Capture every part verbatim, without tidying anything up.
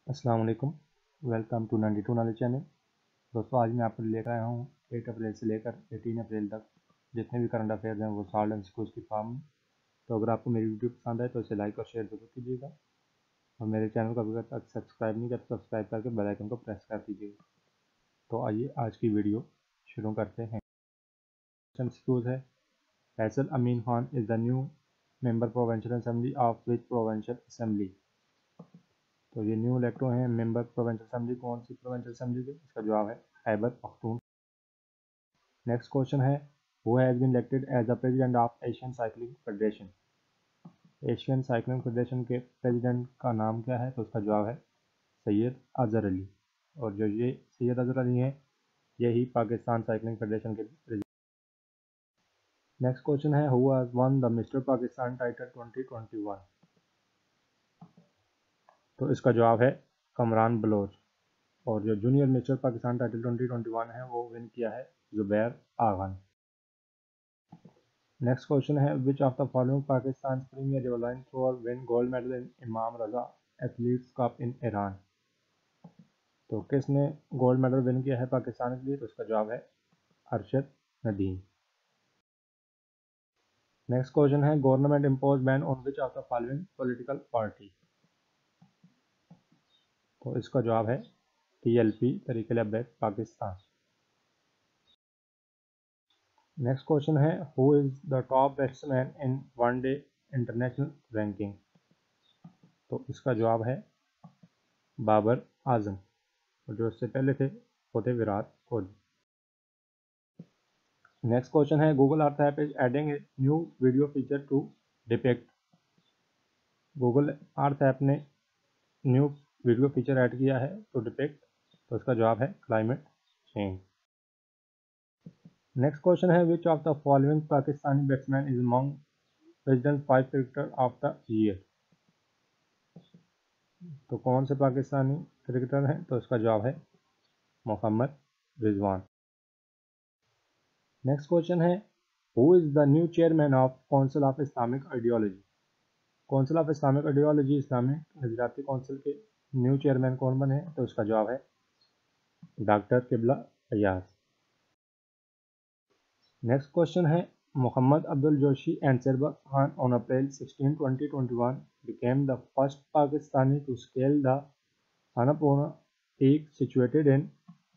अस्सलाम वालेकुम। Welcome to ninety two knowledge channel. दोस्तों, आज मैं आपको लेकर आया हूँ एट अप्रैल से लेकर एटीन अप्रैल तक जितने भी करंट अफेयर्स हैं वो साल्ट एंड स्कूल्स की फॉर्म में। तो अगर आपको मेरी वीडियो पसंद आए तो इसे लाइक और शेयर जरूर कीजिएगा और मेरे चैनल को अभी तक सब्सक्राइब नहीं किया तो सब्सक्राइब करके बेल आइकन को प्रेस कर दीजिएगा। तो आइए आज की वीडियो शुरू करते हैं। स्कूल है, Faisal Amin Khan is the new member provincial assembly of which provincial assembly. तो ये न्यू इलेक्ट हुए हैं मेंबर प्रोविंशियल असेंबली। कौन सी प्रोविंशियल असेंबली के? इसका जवाब है खैबर पख्तून। नेक्स्ट क्वेश्चन है, who has been elected as the president of Asian cycling federation. Asian cycling federation के प्रेसिडेंट का नाम क्या है? तो उसका जवाब है सैयद अजहर अली। और जो ये सैयद अजहर अली हैं यही पाकिस्तान साइकिलिंग फेडरेशन के प्रेसिडेंट। नेक्स्ट क्वेश्चन है, who has won the mister Pakistan title twenty twenty one. तो इसका जवाब है कमरान बलोच। और जो junior mister Pakistan title twenty twenty one है वो विन किया है जुबैर आगा ने। नेक्स्ट क्वेश्चन है, which of the following Pakistan premier javelin thrower win gold medal in Imam Raza athletes cup in Iran. तो किसने गोल्ड मेडल विन किया है पाकिस्तान के लिए? तो इसका जवाब है अरशद नदीम। नेक्स्ट क्वेश्चन है, government impose ban on which of the following political party. तो इसका जवाब है TLP Tehreek-e-Labbaik Pakistan. Next question है, who is the top batsman in one day international ranking. तो इसका जवाब है बाबर आजम। और जो इससे पहले थे वो थे विराट कोहली। नेक्स्ट क्वेश्चन है, Google Earth app is adding a new video feature to depict. Google Earth app ने न्यू वीडियो फीचर ऐड किया है टू डिपेक्ट। तो इसका जवाब है क्लाइमेट चेंज। नेक्स्ट क्वेश्चन है, which of the following Pakistani batsman is among president five cricketer of the year. तो कौन से पाकिस्तानी क्रिकेटर हैं? तो इसका जवाब है मोहम्मद रिजवान। नेक्स्ट क्वेश्चन है, who is the new chairman of council of Islamic ideology. Council of Islamic ideology Islamic नजरियाती काउंसिल के न्यू चेयरमैन कौन बने हैं? तो इसका जवाब है डॉक्टर किबला अयाज। नेक्स्ट क्वेश्चन है, Mohammad Abdul Joshi and Sarbat Khan on April sixteen twenty twenty one became the first Pakistani to scale the Annapurna peak situated in।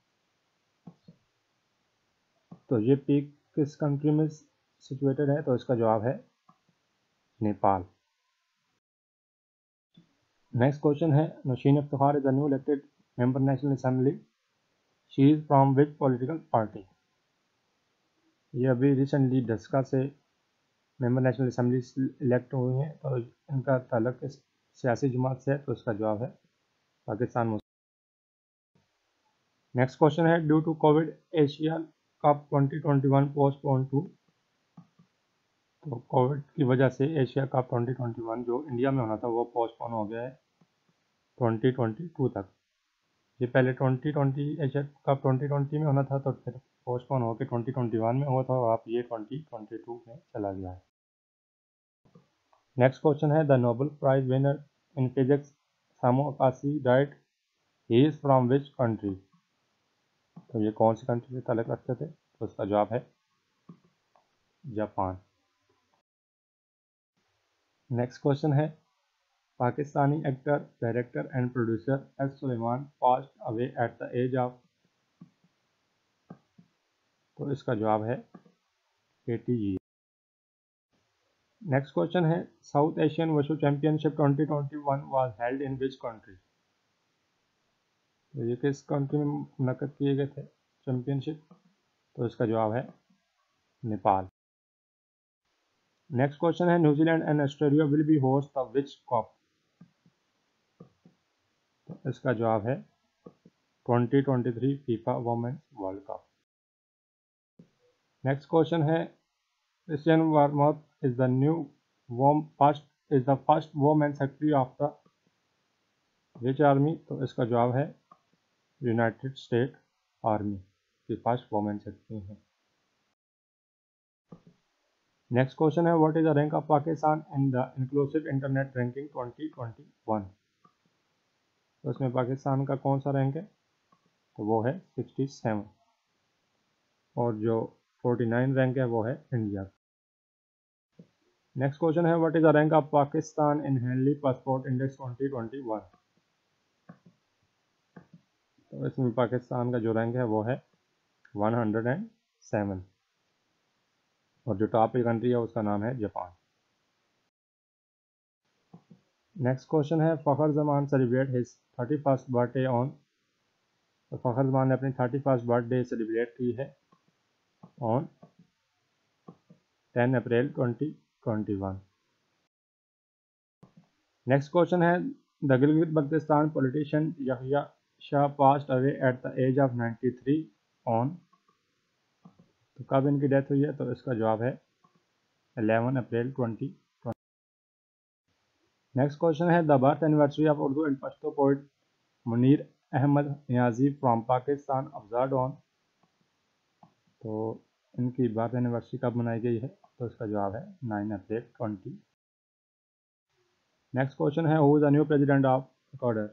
तो ये पीक किस कंट्री में सिचुएटेड है? तो इसका जवाब है नेपाल। नेक्स्ट क्वेश्चन है, Nausheen Iftikhar is the new elected member national assembly. She is from which political party. ये अभी रिसेंटली ढस्का से मेंबर नेशनल असेंबली इलेक्ट हुई हैं। तो इनका ताल्लुक किस सियासी जमात से है? तो इसका जवाब है पाकिस्तान मुस्लिम। नेक्स्ट क्वेश्चन है, due to covid Asia cup twenty twenty one postpone to. तो कोविड की वजह से Asia cup twenty twenty one जो इंडिया में होना था वो पोस्टपोन हो गया है ट्वेंटी ट्वेंटी टू तक। ये पहले twenty twenty Asia cup twenty twenty में होना था तो फिर पोस्टपोन होकर ट्वेंटी ट्वेंटी वन में हुआ था और आप ये ट्वेंटी ट्वेंटी टू में चला गया है। नेक्स्ट क्वेश्चन है, the Nobel prize winner in physics Samo Akashi died he is from which country. तो ये कौन सी कंट्री से ताल्लुक रखते थे? तो इसका जवाब है जापान। नेक्स्ट क्वेश्चन है, Pakistani actor director and producer S Suleman passed away at the age of. तो इसका जवाब है एटी ईयर। नेक्स्ट क्वेश्चन है, South Asian wushu championship twenty twenty one was held in which country. तो ये किस कंट्री में मुनक्कद किए गए थे चैंपियनशिप? तो इसका जवाब है नेपाल। नेक्स्ट क्वेश्चन है, New Zealand and Australia will be host the which cup. तो इसका जवाब है twenty twenty three FIFA women's world cup. Next question है, Christine Wormuth is the new wom first is the first women secretary of the which army. तो इसका जवाब है United State army की फर्स्ट वोमेन सेक्रेटरी है। Next question है, what is the rank of Pakistan in the inclusive internet ranking twenty twenty one. तो इसमें पाकिस्तान का कौन सा रैंक है, तो वो है सिक्सटी सेवन। और जो फोर्टी नाइन रैंक है वो है इंडिया का। नेक्स्ट क्वेश्चन है what is the rank of Pakistan in Henley passport index twenty twenty one. तो इसमें पाकिस्तान का जो रैंक है वो है वन हंड्रेड सेवन। और जो टॉप की कंट्री है उसका नाम है जापान। नेक्स्ट क्वेश्चन है Fakhar Zaman celebrate his thirty first birthday on. तो फ़खर ज़मान ने अपनी थर्टी फर्स्ट बर्थडे सेलिब्रेट की है on ten April twenty twenty one. Next question है the Gilgit Baltistan politician Yahya Shah passed away at the age of ninety three on. तो कब इनकी डेथ हुई है, तो इसका जवाब है eleven April twenty twenty. Next question है the birth anniversary of Urdu and Pashto poet Munir Ahmed Niazi from Pakistan observed on. तो इनकी बर्थ एनिवर्सरी कब मनाई गई है, तो इसका जवाब है nine April twenty. Next question है who is the new president of Ecuador.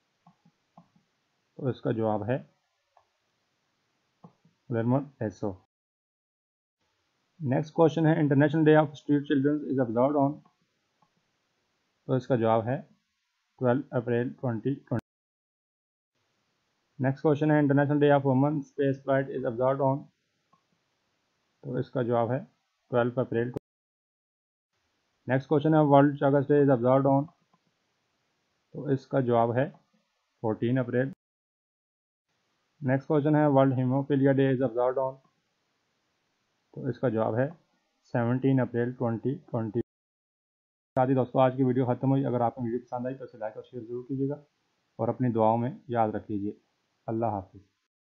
तो इसका जवाब है गुइल्lermo लासो। नेक्स्ट क्वेश्चन है international day of street children is observed on. तो इसका जवाब है twelve April twenty twenty. Next question है international day of women space flight is observed on. तो इसका जवाब है ट्वेल्व अप्रैल। नेक्स्ट क्वेश्चन है world Chagas day is observed on. तो इसका जवाब है फोर्टीन अप्रैल। नेक्स्ट क्वेश्चन है world haemophilia day is observed on. तो इसका जवाब है सेवनटीन अप्रैल ट्वेंटी ट्वेंटी। साथ ही दोस्तों आज की वीडियो खत्म हुई। अगर आपको वीडियो पसंद आई तो इसे लाइक और शेयर जरूर कीजिएगा और अपनी दुआओं में याद रखिए। अल्लाह हाफिज़।